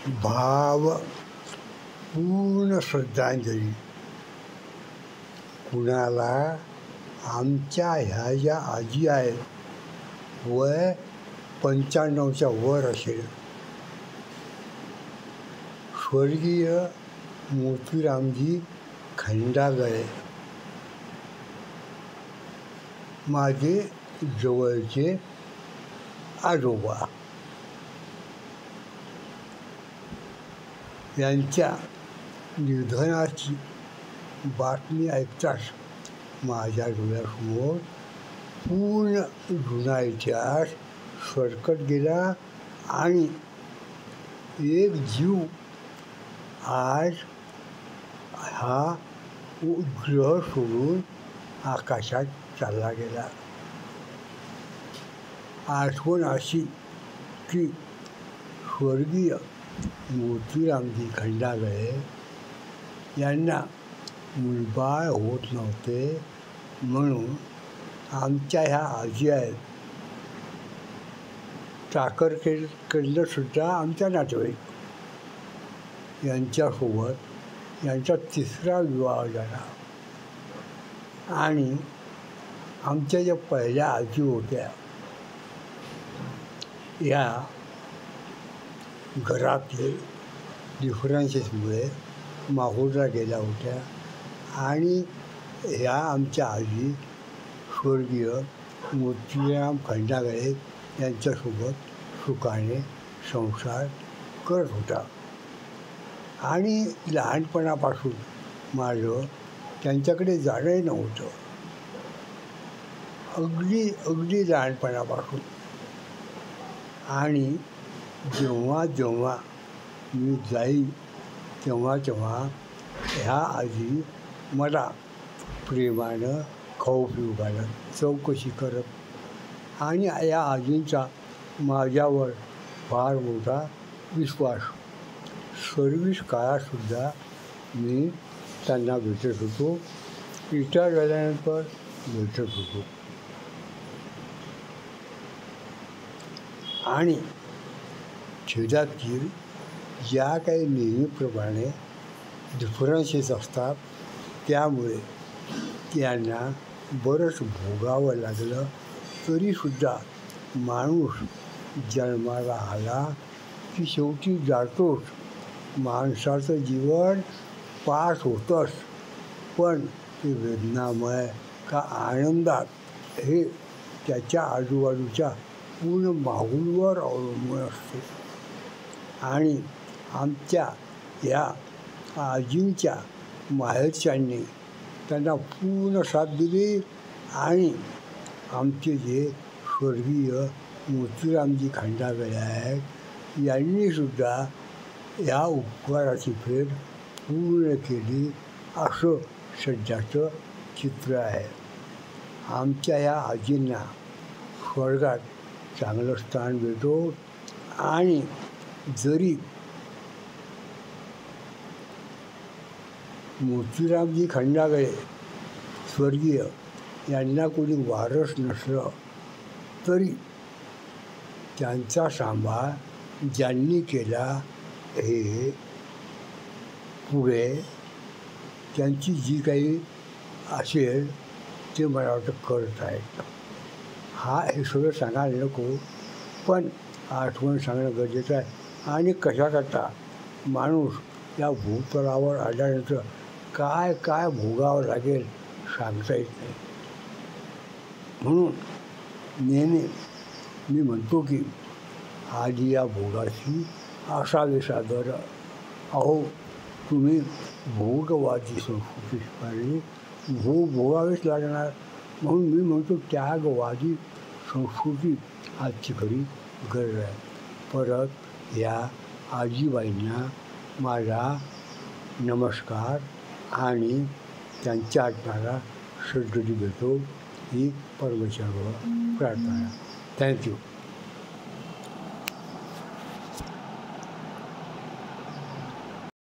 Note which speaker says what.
Speaker 1: भाव पूर्ण श्रद्धांजली. कुणाला आमच्या ह्या ज्या आजी आहेत वय 95च्या वर असेल. स्वर्गीय मोतीरामजी खंडागळे माझे जवळचे आजोबा. यांच्या निधनाची बातमी ऐकताच माझ्या डोळ्यासमोर पूर्ण जुना इतिहास सरकत गेला आणि एक जीव आज हा ग्रह सोडून आकाशात चालला गेला. आठवण अशी की स्वर्गीय मोतीरामजी खंडागळे यांना मुलबाळ होत नव्हते, म्हणून आमच्या ह्या आजी आहेत चाकरकेंद्रसुद्धा आमच्या नातेवाईक यांच्यासोबत यांचा 3रा विवाह झाला. आणि आमच्या ज्या पहिल्या आजी होत्या या घरातले डिफरन्सेसमुळे माहूरला गेल्या होत्या आणि ह्या आमच्या आजी स्वर्गीय मोतीराम खंडागळे यांच्यासोबत सुखाने संसार करत होता. आणि लहानपणापासून माझं त्यांच्याकडे जाणंही नव्हतं. अगदी लहानपणापासून. आणि जेव्हा जेव्हा मी जाईल तेव्हा ह्या आजी मला प्रेमानं खाऊ पिऊ घालत, चौकशी करत आणि या आजींचा माझ्यावर फार मोठा विश्वास. सर्व्हिस काळातसुद्धा मी त्यांना भेटत होतो, रिटायर झाल्यानंतर भेटत होतो. आणि छेदातील ज्या काही नेहमीप्रमाणे डिफरन्सेस असतात त्यामुळे त्यांना बरंच भोगावं लागलं. तरीसुद्धा माणूस जन्माला आला की शेवटी जातोच. माणसाचं जीवन पास होतंच, पण ते वेदनामय का आनंदात हे त्याच्या आजूबाजूच्या पूर्ण माहोलवर अवलंबून असते. आणि आमच्या या आजींच्या माहेरच्यांनी त्यांना पूर्ण साथ दिली आणि आमचे जे स्वर्गीय मोतीरामजी खंडागळे आहेत यांनीसुद्धा या उपकाराची फेड पूर्ण केली असं सध्याचं चित्र आहे. आमच्या ह्या आजींना स्वर्गात चांगलं स्थान भेटो. आणि जरी मोतीरामजी खंडागळे स्वर्गीय यांना कोणी वारस नसलं तरी त्यांचा सांभाळ ज्यांनी केला हे पुढे त्यांची जी काही असेल ते मला वाटतं करत आहेत. हे सगळं सांगायला नको, पण आठवण सांगणं गरजेचं आहे. आणि कशाकरता माणूस या भूतलावर आल्यानंतर काय काय भोगावं लागेल सांगता येत नाही. म्हणून नेहमी मी म्हणतो की आधी या भोगाची असावे सादर. अहो तुम्ही भोगवादी संस्कृती स्वीकारली, भोगावेच लागणार. म्हणून मी म्हणतो त्यागवादी संस्कृती आजची खरी गरज आहे. परत या आजीबाईंना माझा नमस्कार आणि त्यांच्या आत्म्याला श्रद्धांजली देतो ही परमेश्वरावर प्रार्थना. थँक्यू.